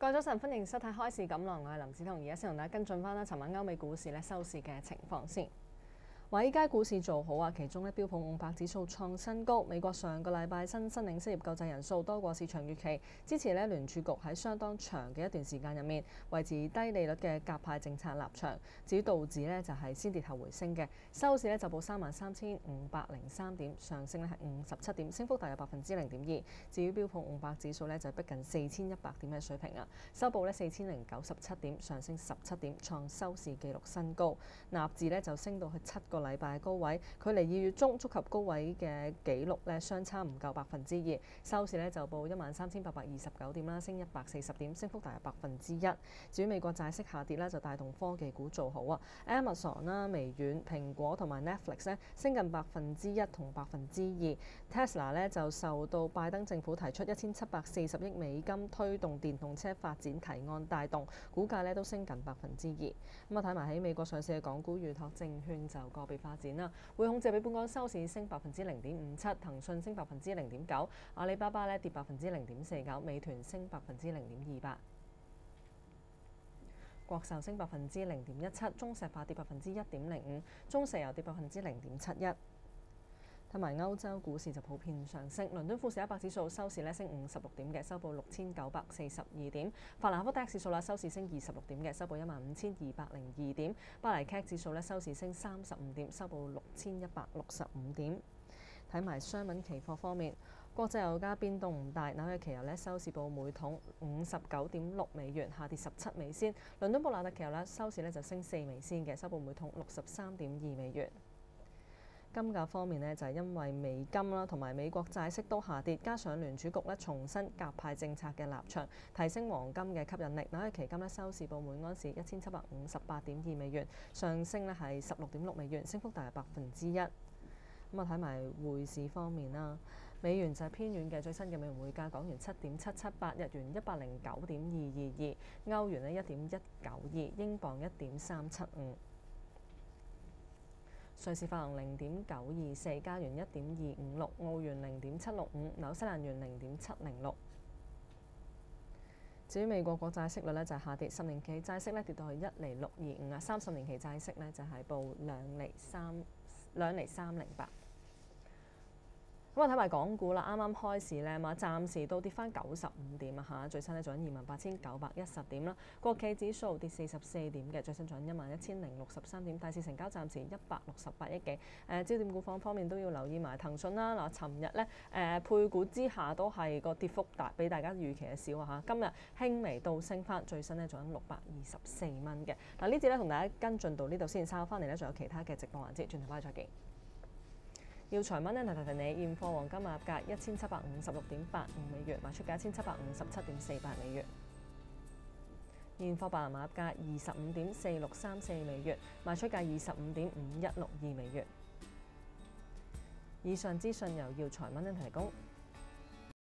各位早晨，歡迎收睇開市錦囊，我係林子彤，而家先同大家跟進翻啦，尋晚歐美股市咧收市嘅情況先。華爾街股市做好啊，其中咧標普500指數創新高。美國上個禮拜新申領失業救濟人數多過市場預期，支持咧聯儲局喺相當長嘅一段時間入面維持低利率嘅鴿派政策立場。至於道指咧就係先跌後回升嘅，收市咧就報33,503點，上升咧係57點，升幅大約0.2%。至於標普500指數咧就逼近4100點嘅水平啊，收報咧4097點，上升17點，創收市紀錄新高。納指咧就升到去7個禮拜高位，距離2月中觸及高位嘅紀錄咧相差唔夠2%，收市咧就報13,829點啦，升140點，升幅大約1%。至於美國債息下跌咧，就帶動科技股做好啊 ，Amazon 啦、微軟、蘋果同埋 Netflix 咧升近1%同2%。Tesla 咧就受到拜登政府提出1740億美金推動電動車發展提案帶動，股價咧都升近2%。咁啊睇埋喺美國上市嘅港股預託證券就個別發展啦，匯控就比本港收市升0.57%，騰訊升0.09%，阿里巴巴咧跌0.49%，美團升0.28%，國壽升0.17%，中石化跌1.05%，中石油跌0.71%。睇埋歐洲股市就普遍上升，倫敦富時100指數收市咧升56點嘅，收報6942點；法蘭克福 DAX 指數啦收市升26點嘅，收報15202點；巴黎 CAC 指數咧收市升35點，收報6165點。睇埋商品期貨方面，國際油價變動唔大，紐約期油咧收市報每桶59.6美元，下跌17美仙；倫敦布蘭特期油咧收市咧就升4美仙嘅，收報每桶63.2美元。金價方面呢，就係因為美金啦同埋美國債息都下跌，加上聯儲局咧重申鴿派政策嘅立場，提升黃金嘅吸引力。紐約期金咧收市報每安士1758.2美元，上升咧係16.6美元，升幅大約1%。咁啊睇埋匯市方面啦，美元就係偏軟嘅，最新嘅美元匯價，港元7.778，日元109.222，歐元咧1.192，英鎊1.375。瑞士法郎0.924，加元1.256，澳元0.765，紐西蘭元0.706。至於美國國債息率咧就係下跌，10年期債息咧跌到去1.625啊，30年期債息咧就係報2.308。咁啊睇埋港股啦，啱啱開市咧嘛，暫時都跌翻95點啊嚇，最新咧做緊28,910點啦。國企指數跌44點嘅，最新做緊11,063點。大市成交暫時168億幾。焦點股方面都要留意埋騰訊啦。嗱，尋日咧配股之下都係個跌幅大，比大家預期嘅少啊嚇。今日輕微倒升翻，最新咧做緊624蚊嘅。嗱，呢節咧同大家跟進到呢度先，稍後翻嚟咧仲有其他嘅直播環節，轉頭翻去再見。耀才蚊咧提提你，現貨黃金買入價1756.85美元，賣出價1757.48美元。現貨白銀買入價25.4634美元，賣出價25.5162美元。以上資訊由耀才蚊提供。